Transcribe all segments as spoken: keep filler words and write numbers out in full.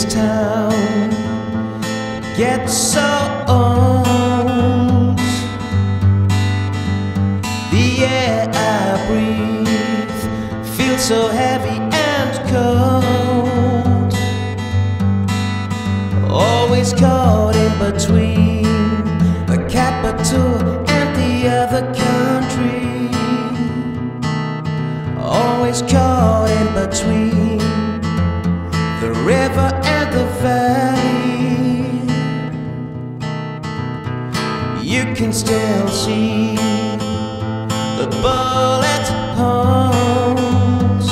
town gets so old. The air I breathe feels so heavy and cold. Always caught in between the capital and the other country. Always caught in between the river and the valley. You can still see the bullet holes.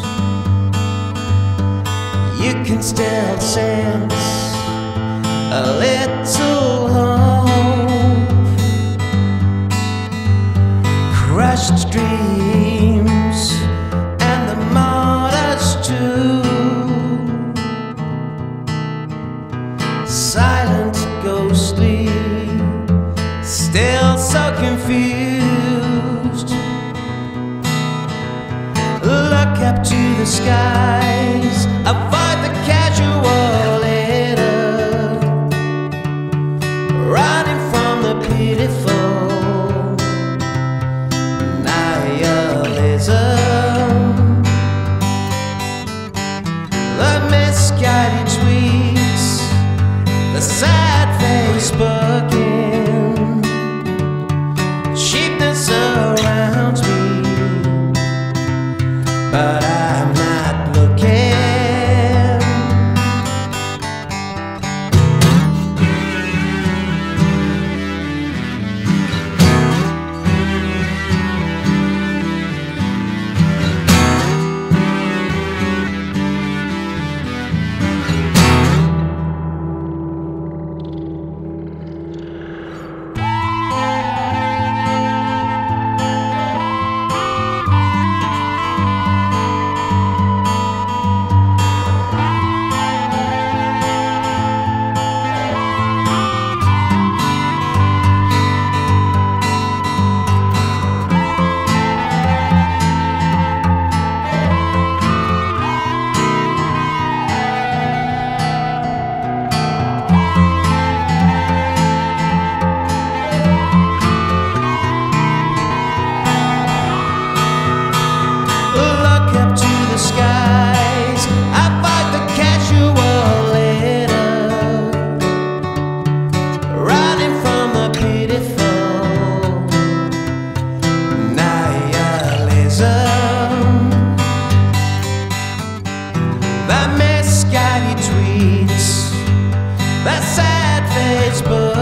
You can still sense a little hope. Crushed dreams and the martyrs too. Silent, ghostly, still so confused. Look up to the skies, avoid the casual litter, running from the pitiful nihilism. The misguided tweets, the sad Facebooking, cheapness surrounds me, but I'm not looking. Skies, I fight the casual litter, running from the pitiful nihilism. The misguided tweets, the sad Facebook.